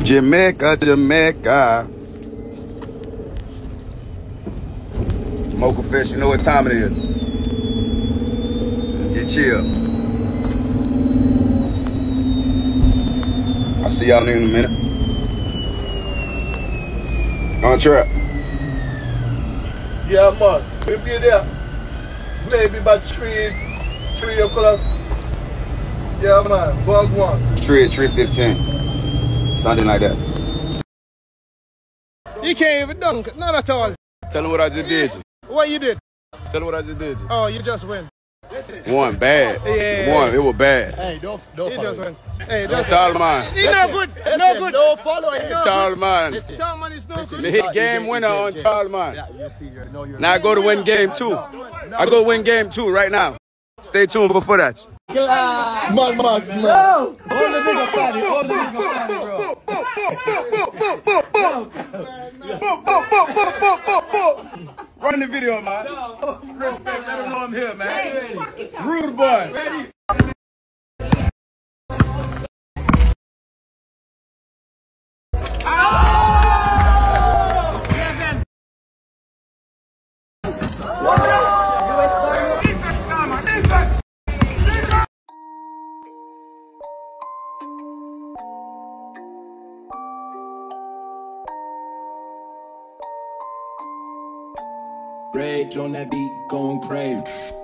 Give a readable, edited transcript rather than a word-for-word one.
Jamaica, Jamaica. Mocha Fish, you know what time it is. Get chill. I'll see y'all in a minute. On track. Yeah, man. We'll be there. Maybe about 3 o'clock. Yeah, man. Bug one. 3:15. Something like that. You can't even dunk. Not at all. Tell him what I just did. What you did? Tell him what I just did. Oh, you just win. One bad. Yeah. One, it was bad. Hey, don't You just win. Hey, That's all mine. He's no good. No good. Don't follow him. Tall man. Tall man is no good. Me hit game winner on tall man. Yeah, you see, you're Now I go to win game 2. I go win game 2 right now. Stay tuned for footage. Man, Max, man. Hold the nigga fatty. Hold the nigga fatty, bro. Run the video, man. Respect, let him know I'm here, man. Rude boy. Ready. Rage on that beat, going crazy.